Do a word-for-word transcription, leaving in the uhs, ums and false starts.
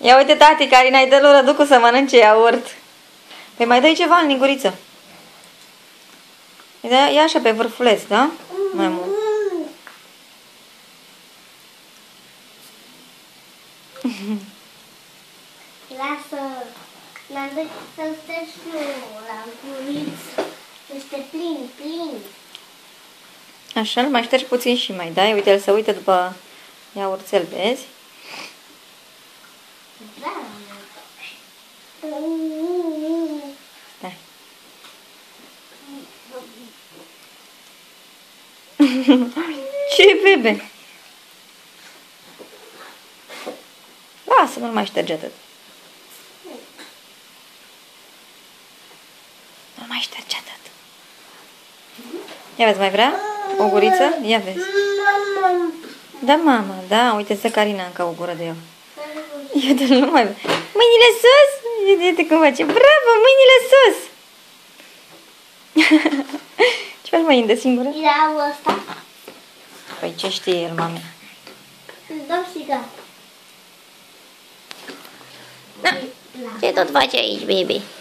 Ia uite, tati, Carina, îi dă lui Răducu să mănânce iaurt. Păi mai dai ceva în linguriță. Ia așa pe vârfuleț, da? Mai mult. Lasă. N-am decât să-l stești la guriță. Este plin, plin. Așa, îl mai ștergi puțin și mai dai. Uite, el se uită după iaurțel, vezi? Da. Stai. Ce bebe? Lasă, nu-l mai șterge atât. Nu-l mai șterge atât. Ia vezi, mai vrea? O guriță? Ia vezi. Da, mama, da, uite, să Carina încă o gură de el. Iată, nu mai vrea. Mâinile sus! Uite cum face. Bravo, mâinile sus! Ce faci, mâini de singură? Ia ăsta. Păi ce știe el, mame? Îți dau și gata. Da. Ce tot faci aici, baby?